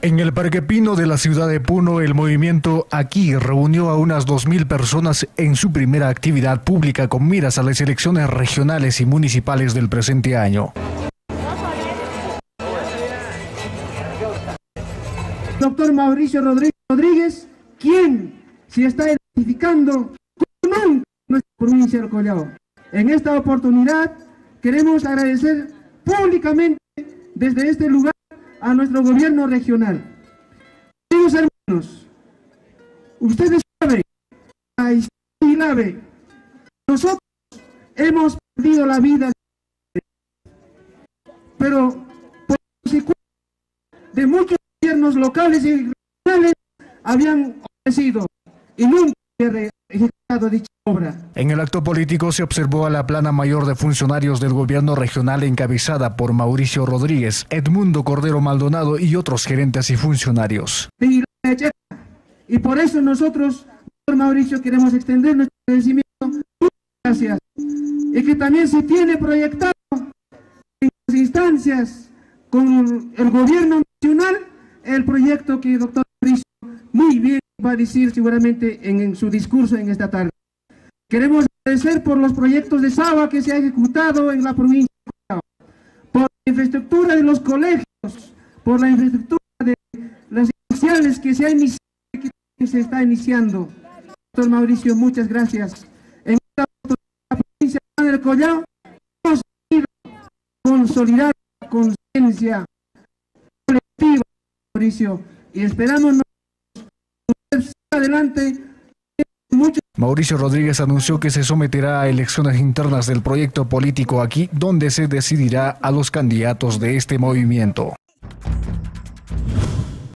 En el Parque Pino de la ciudad de Puno, el movimiento Aquí reunió a unas 2.000 personas en su primera actividad pública con miras a las elecciones regionales y municipales del presente año. Doctor Mauricio Rodríguez, quien se está identificando con nuestra provincia del Collao. En esta oportunidad queremos agradecer públicamente desde este lugar a nuestro gobierno regional. Queridos hermanos, ustedes saben, nosotros hemos perdido la vida, pero por consecuencia de muchos gobiernos locales y regionales habían ofrecido y nunca había ejecutado dicha obra. En el acto político se observó a la plana mayor de funcionarios del gobierno regional encabezada por Mauricio Rodríguez, Edmundo Cordero Maldonado y otros gerentes y funcionarios. Y por eso nosotros, doctor Mauricio, queremos extender nuestro agradecimiento. Muchas gracias. Y que también se tiene proyectado en las instancias con el gobierno nacional el proyecto que el doctor Mauricio muy bien va a decir seguramente en su discurso en esta tarde. Queremos agradecer por los proyectos de SABA que se ha ejecutado en la provincia de Collao, por la infraestructura de los colegios, por la infraestructura de las iniciales que se ha iniciado y que se está iniciando. Doctor Mauricio, muchas gracias. En esta provincia del Collao hemos ido consolidar la conciencia colectiva, Mauricio, y esperamos adelante. Mauricio Rodríguez anunció que se someterá a elecciones internas del proyecto político Aquí, donde se decidirá a los candidatos de este movimiento.